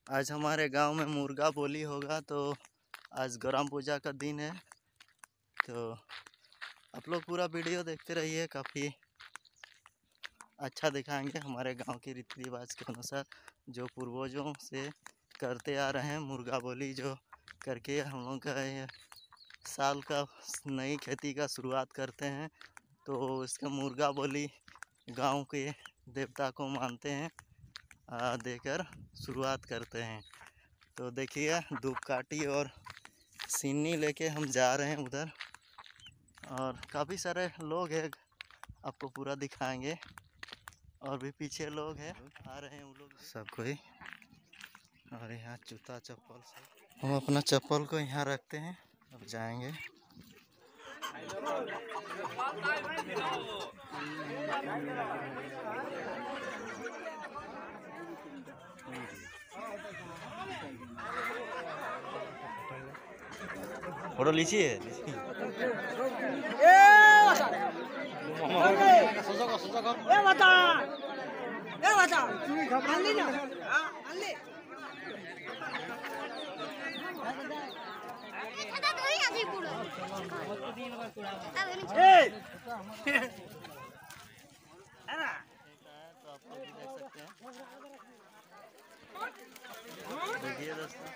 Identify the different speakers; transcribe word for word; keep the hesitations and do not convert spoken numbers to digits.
Speaker 1: आज हमारे गांव में मुर्गा बोली होगा। तो आज गौराम पूजा का दिन है, तो आप लोग पूरा वीडियो देखते रहिए। काफ़ी अच्छा दिखाएंगे हमारे गांव की रीति रिवाज के अनुसार, जो पूर्वजों से करते आ रहे हैं। मुर्गा बोली जो करके हम लोग का ये साल का नई खेती का शुरुआत करते हैं। तो इसका मुर्गा बोली गांव के देवता को मानते हैं, आ, देकर शुरुआत करते हैं। तो देखिए धूपकाठी और सीनी लेके हम जा रहे हैं उधर, और काफ़ी सारे लोग हैं, आपको पूरा दिखाएंगे। और भी पीछे लोग हैं, आ रहे हैं वो लोग सब कोई। और यहाँ जूता चप्पल सब, हम अपना चप्पल को यहाँ रखते हैं। अब जाएंगे। फोटो लीजिए। तो आप लोग भी देख सकते हैं। देखिए दोस्तों,